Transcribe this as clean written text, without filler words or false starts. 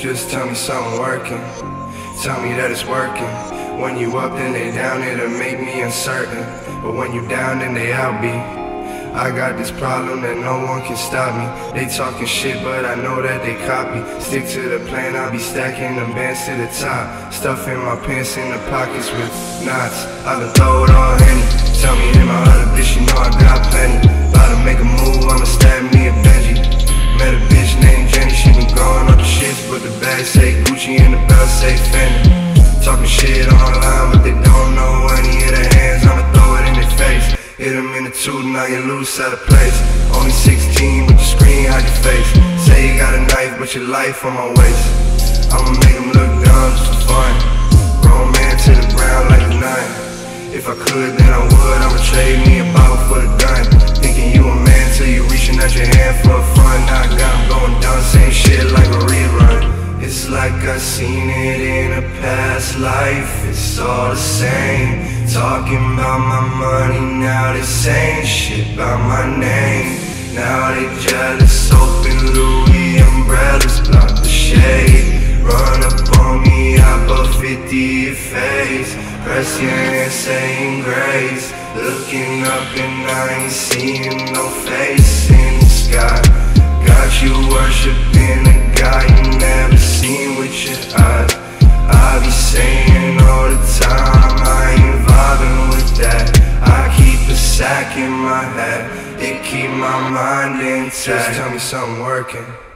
Just tell me something working. Tell me that it's working. When you up, then they down, it'll make me uncertain. But when you down, then they out be. I got this problem that no one can stop me. They talking shit, but I know that they copy. Stick to the plan, I'll be stacking the bands to the top. Stuff in my pants in the pockets with knots. I done throw it all in. Tell me in my other bitch, you know I got plenty. About to make a move, I'ma stab me a Benji. Met a bitch named Jenny, she been going up the shits, but the bag say Gucci and the belt say Fendi. Talking shit online, but they don't know any of their hands, I'ma throw it in their face. Hit them in the tooth, now you lose out of place. Only 16 with the screen, hide your face. Say you got a knife, but your life on my waist. I'ma make them look dumb just for fun. Grown man to the ground like a nine. If I could, then I would, I'ma trade me a bottle for the gun. Thinking you a man till you reaching out your hand for fun. Now I got 'em going down, same shit like a rerun. It's like I seen it in a past life, it's all the same. Talking about my money, now they saying shit about my name. Now they jealous, open Louis umbrellas, block the shade. Run up on me, I bought 50 your face. Press your hand saying grace. Looking up and I ain't seeing no face in the sky. Got you worshiping a guy you never seen with your eyes. I be saying all the time, I ain't vibing with that. I keep a sack in my hat, it keep my mind intact. Just tell me something working.